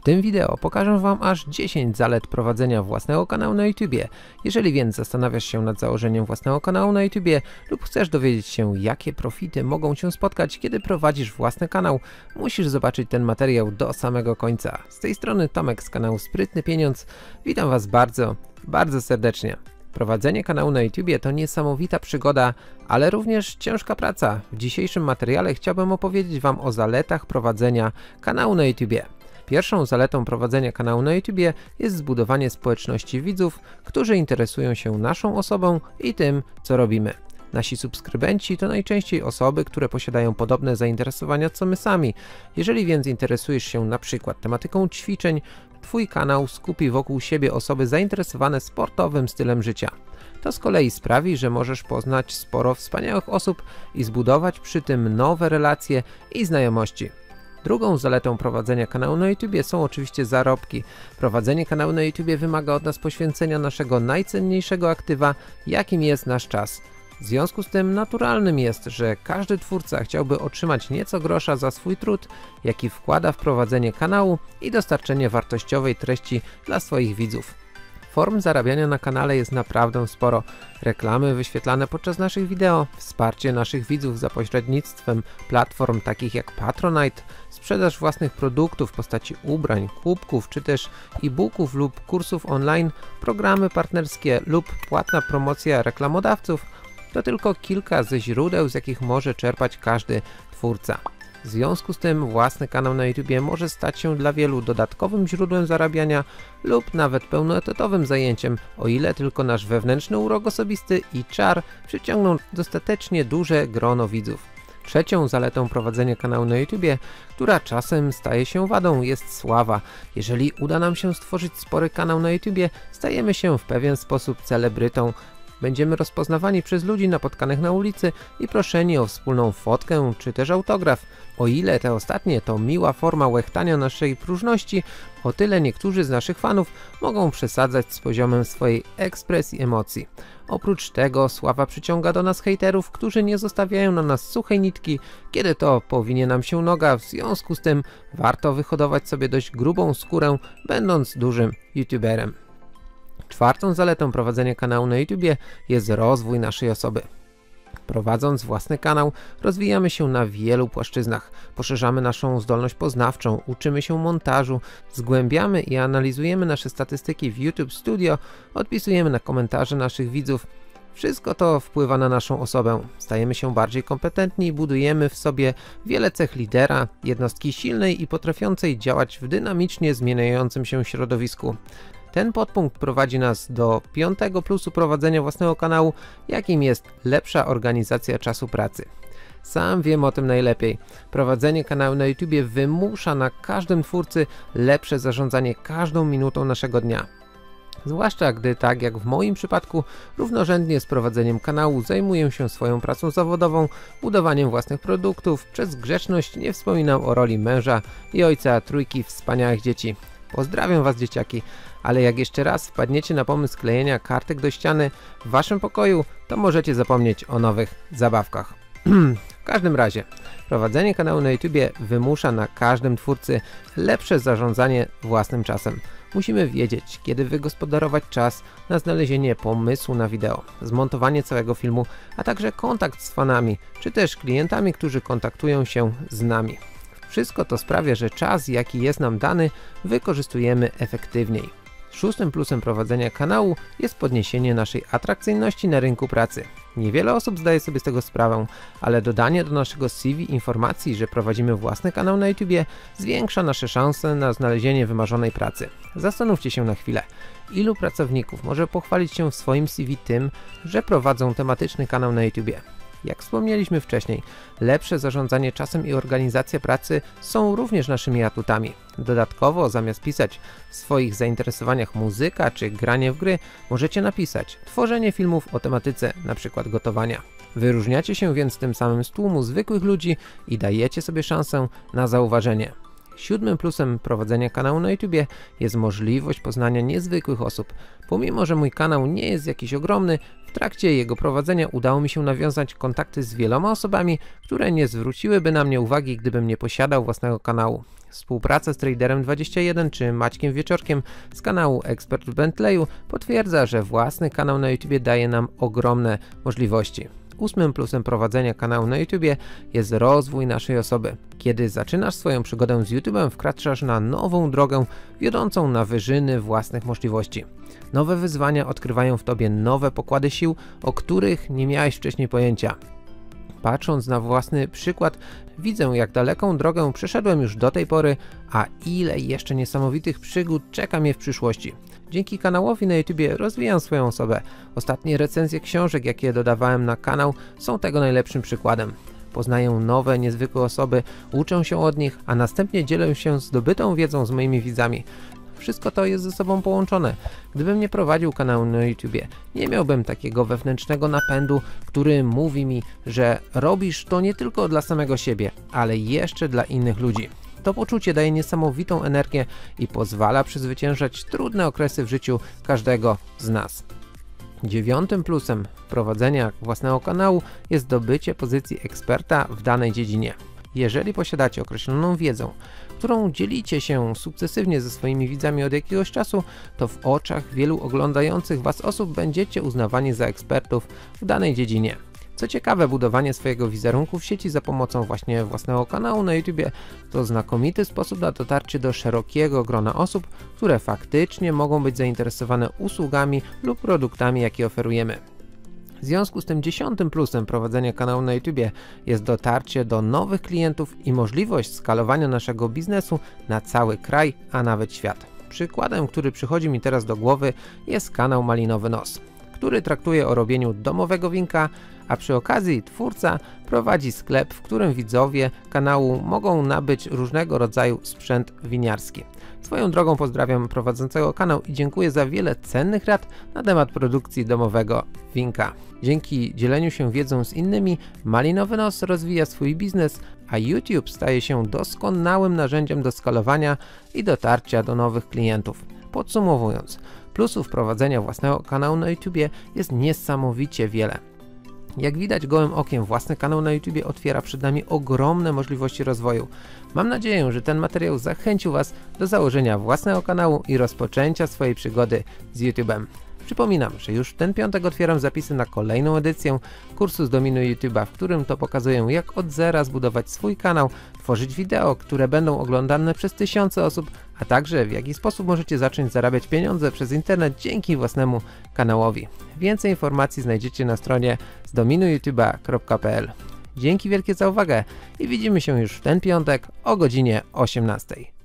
tym wideo pokażę Wam aż 10 zalet prowadzenia własnego kanału na YouTubie. Jeżeli więc zastanawiasz się nad założeniem własnego kanału na YouTubie lub chcesz dowiedzieć się, jakie profity mogą Cię spotkać, kiedy prowadzisz własny kanał, musisz zobaczyć ten materiał do samego końca. Z tej strony Tomek z kanału Sprytny Pieniądz. Witam Was bardzo serdecznie. Prowadzenie kanału na YouTubie to niesamowita przygoda, ale również ciężka praca. W dzisiejszym materiale chciałbym opowiedzieć Wam o zaletach prowadzenia kanału na YouTubie. Pierwszą zaletą prowadzenia kanału na YouTubie jest zbudowanie społeczności widzów, którzy interesują się naszą osobą i tym, co robimy. Nasi subskrybenci to najczęściej osoby, które posiadają podobne zainteresowania co my sami. Jeżeli więc interesujesz się na przykład tematyką ćwiczeń, Twój kanał skupi wokół siebie osoby zainteresowane sportowym stylem życia. To z kolei sprawi, że możesz poznać sporo wspaniałych osób i zbudować przy tym nowe relacje i znajomości. Drugą zaletą prowadzenia kanału na YouTubie są oczywiście zarobki. Prowadzenie kanału na YouTubie wymaga od nas poświęcenia naszego najcenniejszego aktywa, jakim jest nasz czas. W związku z tym naturalnym jest, że każdy twórca chciałby otrzymać nieco grosza za swój trud, jaki wkłada w prowadzenie kanału i dostarczenie wartościowej treści dla swoich widzów. Form zarabiania na kanale jest naprawdę sporo. Reklamy wyświetlane podczas naszych wideo, wsparcie naszych widzów za pośrednictwem platform takich jak Patronite, sprzedaż własnych produktów w postaci ubrań, kubków czy też e-booków lub kursów online, programy partnerskie lub płatna promocja reklamodawców to tylko kilka ze źródeł, z jakich może czerpać każdy twórca. W związku z tym własny kanał na YouTubie może stać się dla wielu dodatkowym źródłem zarabiania lub nawet pełnoetatowym zajęciem, o ile tylko nasz wewnętrzny urok osobisty i czar przyciągną dostatecznie duże grono widzów. Trzecią zaletą prowadzenia kanału na YouTubie, która czasem staje się wadą, jest sława. Jeżeli uda nam się stworzyć spory kanał na YouTubie, stajemy się w pewien sposób celebrytą. Będziemy rozpoznawani przez ludzi napotkanych na ulicy i proszeni o wspólną fotkę czy też autograf. O ile te ostatnie to miła forma łechtania naszej próżności, o tyle niektórzy z naszych fanów mogą przesadzać z poziomem swojej ekspresji emocji. Oprócz tego sława przyciąga do nas hejterów, którzy nie zostawiają na nas suchej nitki, kiedy to powinie nam się noga. W związku z tym warto wyhodować sobie dość grubą skórę, będąc dużym youtuberem. Czwartą zaletą prowadzenia kanału na YouTubie jest rozwój naszej osoby. Prowadząc własny kanał, rozwijamy się na wielu płaszczyznach. Poszerzamy naszą zdolność poznawczą, uczymy się montażu, zgłębiamy i analizujemy nasze statystyki w YouTube Studio, odpisujemy na komentarze naszych widzów. Wszystko to wpływa na naszą osobę. Stajemy się bardziej kompetentni i budujemy w sobie wiele cech lidera, jednostki silnej i potrafiącej działać w dynamicznie zmieniającym się środowisku. Ten podpunkt prowadzi nas do piątego plusu prowadzenia własnego kanału, jakim jest lepsza organizacja czasu pracy. Sam wiem o tym najlepiej. Prowadzenie kanału na YouTubie wymusza na każdym twórcy lepsze zarządzanie każdą minutą naszego dnia. Zwłaszcza gdy, tak jak w moim przypadku, równorzędnie z prowadzeniem kanału zajmuję się swoją pracą zawodową, budowaniem własnych produktów, przez grzeczność nie wspominam o roli męża i ojca trójki wspaniałych dzieci. Pozdrawiam Was, dzieciaki, ale jak jeszcze raz wpadniecie na pomysł klejenia kartek do ściany w Waszym pokoju, to możecie zapomnieć o nowych zabawkach. W każdym razie, prowadzenie kanału na YouTubie wymusza na każdym twórcy lepsze zarządzanie własnym czasem. Musimy wiedzieć, kiedy wygospodarować czas na znalezienie pomysłu na wideo, zmontowanie całego filmu, a także kontakt z fanami, czy też klientami, którzy kontaktują się z nami. Wszystko to sprawia, że czas, jaki jest nam dany, wykorzystujemy efektywniej. Szóstym plusem prowadzenia kanału jest podniesienie naszej atrakcyjności na rynku pracy. Niewiele osób zdaje sobie z tego sprawę, ale dodanie do naszego CV informacji, że prowadzimy własny kanał na YouTubie, zwiększa nasze szanse na znalezienie wymarzonej pracy. Zastanówcie się na chwilę, ilu pracowników może pochwalić się w swoim CV tym, że prowadzą tematyczny kanał na YouTubie. Jak wspomnieliśmy wcześniej, lepsze zarządzanie czasem i organizacja pracy są również naszymi atutami. Dodatkowo, zamiast pisać w swoich zainteresowaniach muzyka czy granie w gry, możecie napisać tworzenie filmów o tematyce np. gotowania. Wyróżniacie się więc tym samym z tłumu zwykłych ludzi i dajecie sobie szansę na zauważenie. Siódmym plusem prowadzenia kanału na YouTubie jest możliwość poznania niezwykłych osób. Pomimo, że mój kanał nie jest jakiś ogromny, w trakcie jego prowadzenia udało mi się nawiązać kontakty z wieloma osobami, które nie zwróciłyby na mnie uwagi, gdybym nie posiadał własnego kanału. Współpraca z Traderem21 czy Maćkiem Wieczorkiem z kanału Ekspert w Bentleyu potwierdza, że własny kanał na YouTube daje nam ogromne możliwości. 8. plusem prowadzenia kanału na YouTube jest rozwój naszej osoby. Kiedy zaczynasz swoją przygodę z YouTube'em, wkraczasz na nową drogę wiodącą na wyżyny własnych możliwości. Nowe wyzwania odkrywają w tobie nowe pokłady sił, o których nie miałeś wcześniej pojęcia. Patrząc na własny przykład, widzę, jak daleką drogę przeszedłem już do tej pory, a ile jeszcze niesamowitych przygód czeka mnie w przyszłości. Dzięki kanałowi na YouTube rozwijam swoją osobę. Ostatnie recenzje książek, jakie dodawałem na kanał, są tego najlepszym przykładem. Poznaję nowe, niezwykłe osoby, uczę się od nich, a następnie dzielę się zdobytą wiedzą z moimi widzami. Wszystko to jest ze sobą połączone. Gdybym nie prowadził kanału na YouTube, nie miałbym takiego wewnętrznego napędu, który mówi mi, że robisz to nie tylko dla samego siebie, ale jeszcze dla innych ludzi. To poczucie daje niesamowitą energię i pozwala przezwyciężać trudne okresy w życiu każdego z nas. 9. plusem prowadzenia własnego kanału jest zdobycie pozycji eksperta w danej dziedzinie. Jeżeli posiadacie określoną wiedzę, którą dzielicie się sukcesywnie ze swoimi widzami od jakiegoś czasu, to w oczach wielu oglądających Was osób będziecie uznawani za ekspertów w danej dziedzinie. Co ciekawe, budowanie swojego wizerunku w sieci za pomocą właśnie własnego kanału na YouTube to znakomity sposób na dotarcie do szerokiego grona osób, które faktycznie mogą być zainteresowane usługami lub produktami, jakie oferujemy. W związku z tym 10. plusem prowadzenia kanału na YouTube jest dotarcie do nowych klientów i możliwość skalowania naszego biznesu na cały kraj, a nawet świat. Przykładem, który przychodzi mi teraz do głowy, jest kanał Malinowy Nos, który traktuje o robieniu domowego winka, a przy okazji twórca prowadzi sklep, w którym widzowie kanału mogą nabyć różnego rodzaju sprzęt winiarski. Swoją drogą pozdrawiam prowadzącego kanał i dziękuję za wiele cennych rad na temat produkcji domowego winka. Dzięki dzieleniu się wiedzą z innymi, Malinowy Nos rozwija swój biznes, a YouTube staje się doskonałym narzędziem do skalowania i dotarcia do nowych klientów. Podsumowując, plusów prowadzenia własnego kanału na YouTube jest niesamowicie wiele. Jak widać gołym okiem, własny kanał na YouTube otwiera przed nami ogromne możliwości rozwoju. Mam nadzieję, że ten materiał zachęcił Was do założenia własnego kanału i rozpoczęcia swojej przygody z YouTube'em. Przypominam, że już w ten piątek otwieram zapisy na kolejną edycję kursu Zdominuj YouTube'a, w którym to pokazuję, jak od zera zbudować swój kanał, tworzyć wideo, które będą oglądane przez tysiące osób, a także w jaki sposób możecie zacząć zarabiać pieniądze przez internet dzięki własnemu kanałowi. Więcej informacji znajdziecie na stronie zdominujyoutube.pl. Dzięki wielkie za uwagę i widzimy się już w ten piątek o godzinie 18.